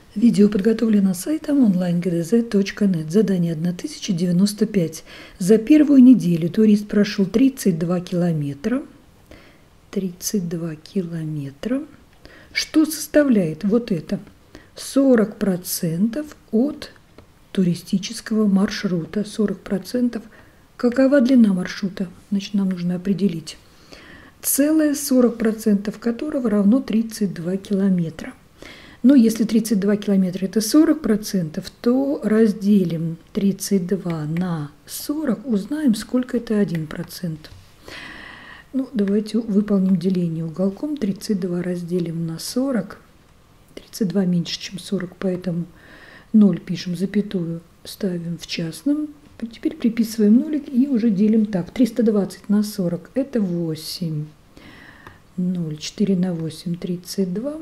Видео подготовлено сайтом onlinegdz.net. Задание 1095. За первую неделю турист прошел 32 километра. 32 километра. Что составляет вот это? 40% от туристического маршрута. 40%. Какова длина маршрута? Значит, нам нужно определить. Целое 40% которого равно 32 километра. Но если 32 километра – это 40%, то разделим 32 на 40, узнаем, сколько это 1%. Ну, давайте выполним деление уголком. 32 разделим на 40. 32 меньше, чем 40, поэтому 0 пишем, запятую ставим в частном. Теперь приписываем нулик и уже делим так. 320 на 40 – это 8. 0, 4 на 8 – 32.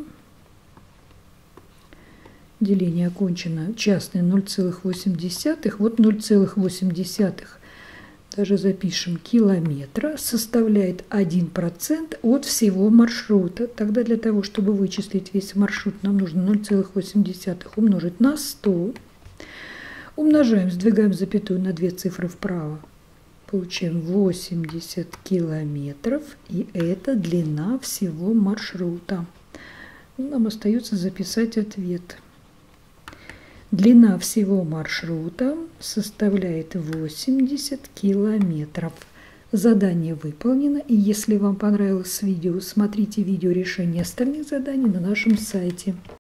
Деление окончено. Частное 0,8. Вот 0,8, даже запишем, километра, составляет 1% от всего маршрута. Тогда для того, чтобы вычислить весь маршрут, нам нужно 0,8 умножить на 100. Умножаем, сдвигаем запятую на 2 цифры вправо. Получаем 80 километров, и это длина всего маршрута. Нам остается записать ответ. Длина всего маршрута составляет 80 километров. Задание выполнено, и если вам понравилось видео, смотрите видео решения остальных заданий на нашем сайте.